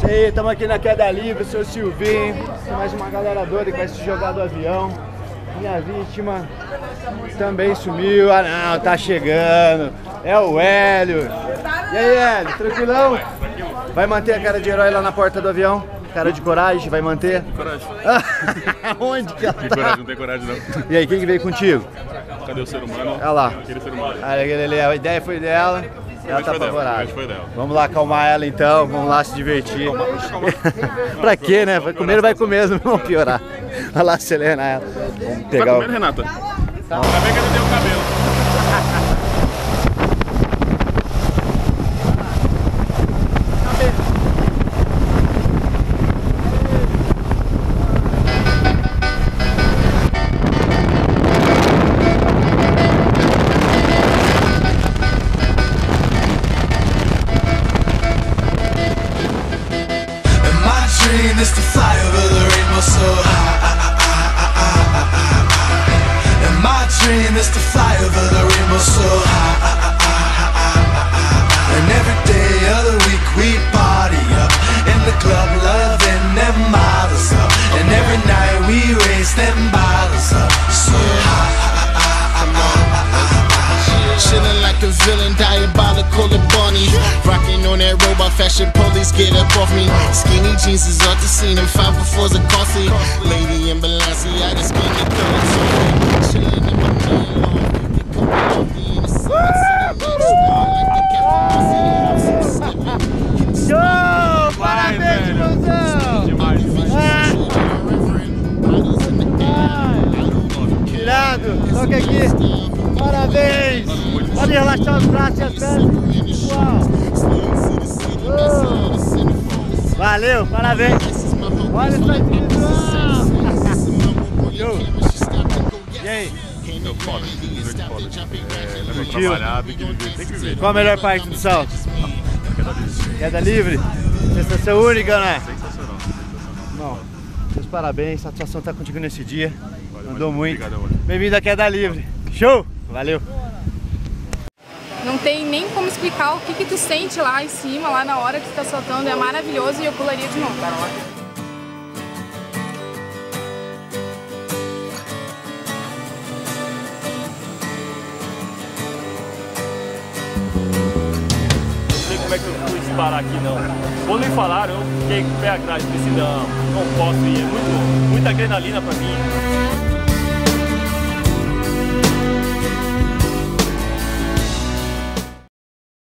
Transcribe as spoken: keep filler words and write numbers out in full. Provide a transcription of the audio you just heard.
aí, estamos aqui na queda livre, seu Silvinho. Tem mais uma galera doida que vai se jogar do avião. Minha vítima também sumiu. Ah não, tá chegando. É o Hélio. E aí, Hélio, tranquilão? Vai manter a cara de herói lá na porta do avião? Cara de coragem, vai manter? Coragem. Onde que ela tá? Tem coragem, não tem coragem não. E aí, quem que veio contigo? Cadê o ser humano? Olha lá. Aquele ser humano. A ideia foi dela. Ela tá apavorada. Vamos lá acalmar ela então, vamos lá se divertir. Pra quê, né? Vai comer, vai comer, não vamos piorar. Vai lá acelerar ela. Vamos pegar tá comendo, o... Renata? Tá. Ainda bem que ele deu o cabelo. Is to fly over the rainbow so high. And my dream is to fly over the rainbow so high. And every day of the week we party up in the club, loving them models up. And every night we raise them bottles up so high. Chillin' like a villain, diabolical and bunny. Rockin' on that robot fashion, police get up off me. Skinny jeans is up to see them, five for fours are costly. Lady in Balenciaga, skinny girls. Chillin' in my man long, you can come off the innocent. Show! Parabéns, mozão! Demais, demais. Tirado, toca aqui. Parabéns! Pode relaxar os braços e as pernas. Uau. Valeu, parabéns! Olha essa individual! Show! E aí? Meu foda, muito foda. É, leva Curtiu? trabalhar, tem que viver, tem que viver. Qual a melhor parte do salto? Queda livre. Queda livre? Sensação única, né? Sensacional. Bom, meus parabéns, satisfação estar contigo nesse dia. Valeu, Mandou muito. Obrigado, Bem-vindo à queda livre. Show! Valeu! Não tem nem como explicar o que que tu sente lá em cima, lá na hora que tu tá soltando. É maravilhoso e eu pularia de novo. Não sei como é que eu fui disparar aqui não. Quando me falaram, eu fiquei com o pé atrás, pensei, não, não posso ir. É muito, muita adrenalina pra mim.